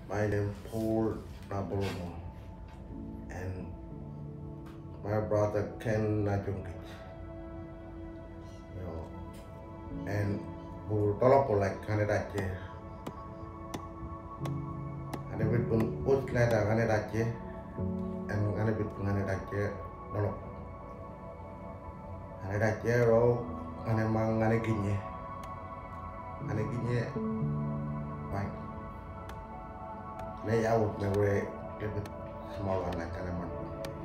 My name is Paul Nabolomo and my brother Ken Najungkich. You know, and bu tolok like Canada che. Ane bit pun utlada Canada che and ane bit pun Canada che tolok. Canada che ro ane mang ane ginye. Ane ginye bang. Lay out me we a bit small one like ane man.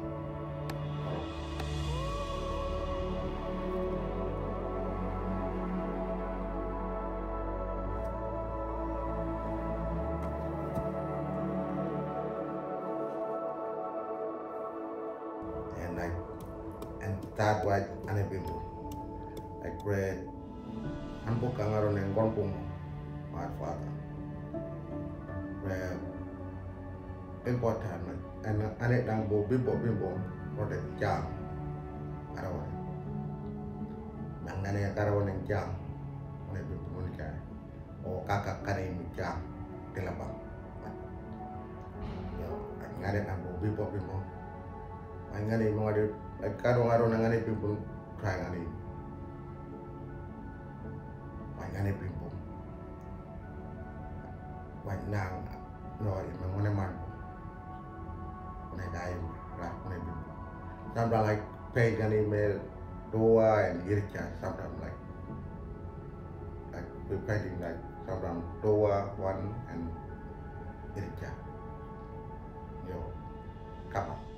And like and that why ane bimbo like bread anpo kangaron ng kompong my father where important and ane dang bo bimbo for the jam karawan nang ane karawan ng jam ane bimbo mun ka o kakak kare mi jam kelabang yo ngane dang bo bimbo ay ngane mo ade karo nang ane bimbo kaya ngane ngane bimbo wan nang no imong man when I die, when I do. Sometimes like pagan email, Doa and Iricha, sometimes like we painting like sometimes Doa one and Iricha. Yo, come on.